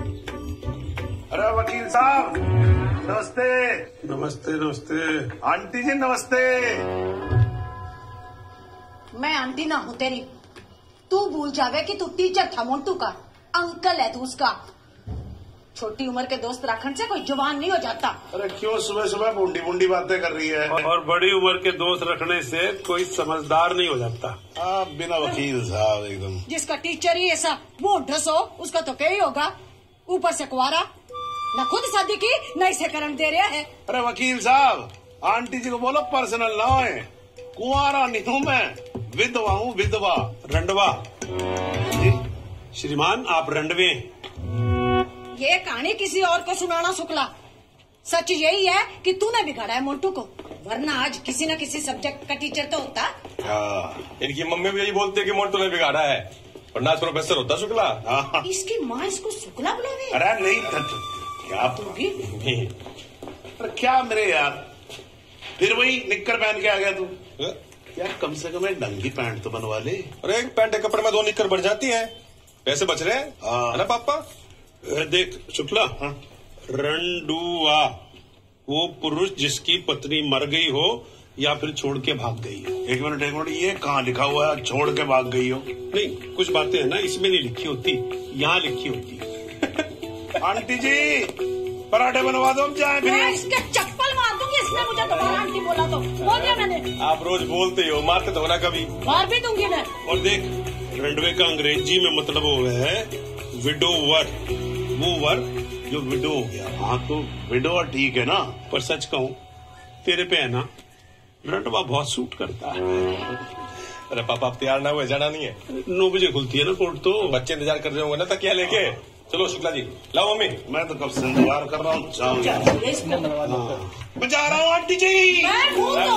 अरे वकील साहब नमस्ते। नमस्ते नमस्ते। आंटी जी नमस्ते। मैं आंटी ना हूँ तेरी। तू भूल जावे कि तू टीचर था मोन्टू का, अंकल है तू उसका। छोटी उम्र के दोस्त रखने से कोई जवान नहीं हो जाता। अरे क्यों सुबह सुबह बुंडी बुंडी बातें कर रही है? और बड़ी उम्र के दोस्त रखने से कोई समझदार नहीं हो जाता। आप बिना वकील साहब एकदम। जिसका टीचर ही ऐसा वो ढस हो उसका तो क्या ही होगा। ऊपर से कुंवारा, न खुद शादी की न इसे करन दे रहा है। अरे वकील साहब आंटी जी को बोलो पर्सनल ना है। कुंवारा नहीं हूँ मैं, विधवा हूँ विधवा। रंडवा श्रीमान आप रंडवे। ये कहानी किसी और को सुनाना शुक्ला। सच यही है कि तूने बिगाड़ा है मोन्टू को, वरना आज किसी न किसी सब्जेक्ट का टीचर तो होता। इनकी मम्मी भी यही बोलती है कि मोन्टू ने बिगाड़ा है, वरना आज प्रोफेसर होता शुक्ला। इसकी माँ इसको शुक्ला बुलावे। अरे नहीं क्या तू भी? अरे क्या मेरे यार, फिर वही निक्कर पहन के आ गया तू। यार कम से कम एक नंगी पैंट तो बनवा ले। अरे एक पैंट के कपड़े में 2 निक्कर बढ़ जाती है, पैसे बच रहे हैं है ना पापा। देख शुक्ला, रंडुआ वो पुरुष जिसकी पत्नी मर गई हो या फिर छोड़ के भाग गई है। एक मिनट ये कहाँ लिखा हुआ है छोड़ के भाग गई हो? नहीं कुछ बातें है ना इसमें नहीं लिखी होती, यहाँ लिखी होती। आंटी जी पराठे बनवा दो, हम जाए। मैं इसके चप्पल मार दूंगी, इसने मुझे दोबारा आंटी बोला तो। बोल दिया मैंने। आप रोज बोलते ही हो, मारते तो ना कभी। मार भी दूंगी मैं। और देख रंडवे का अंग्रेजी में मतलब वो है विडोवर, वो वर जो विडो हो गया। हाँ तो विडोवर ठीक है ना, पर सच कहूँ तेरे पे है ना रंडवा बहुत सूट करता है। अरे पापा आप तैयार ना हुए, जाना नहीं है। 9 बजे खुलती है ना कोर्ट, तो बच्चे इंतजार कर रहे होंगे ना तकिया लेके। चलो शुक्ला जी लाओ मम्मी। मैं तो कब से इंतजार कर रहा हूँ। मैं जा रहा हूँ आंटी जी। मैं